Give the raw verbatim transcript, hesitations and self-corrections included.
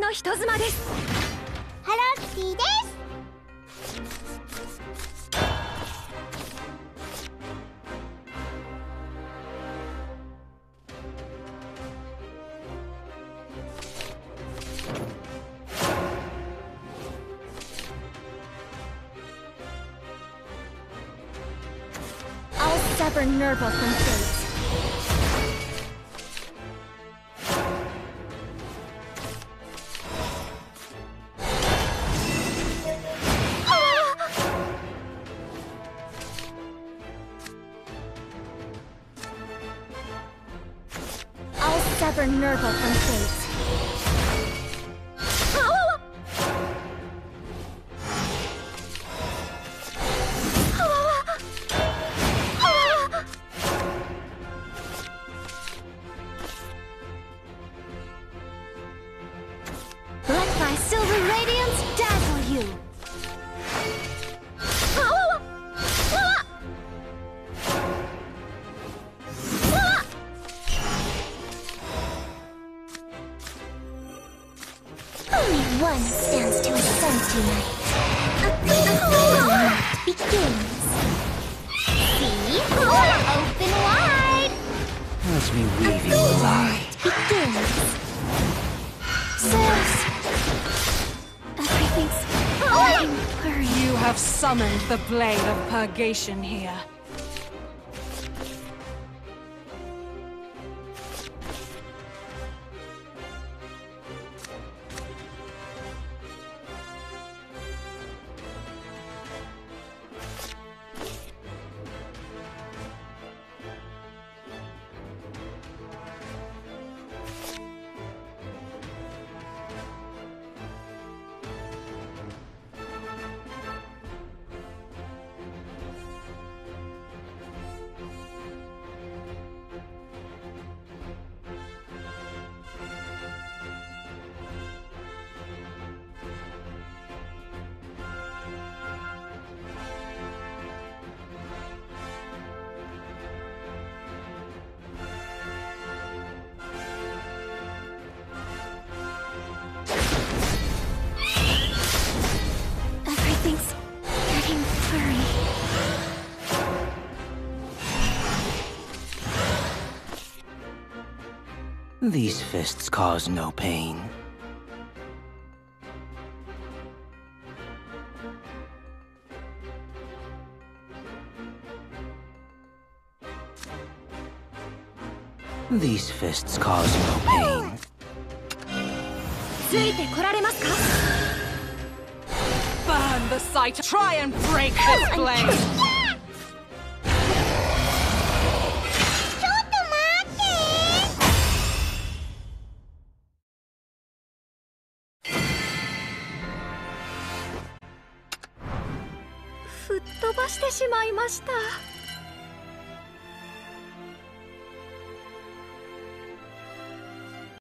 の人妻です。 ハローキティです。 I'll sever Nerva from fate. I'll sever Nerva from fate. Let my silver radiance dazzle you! Only one stands to ascend tonight. A night begins. See? Open wide! Let me weave you a lie. Begins. Zeus! Everything's getting blurry. You have summoned the blade of purgation here. Everything's getting blurry. These fists cause no pain. These fists cause no pain. ついてこられますか? Burn the sight. Try and break this blade. ちょっと待って吹っ飛ばしてしまいました。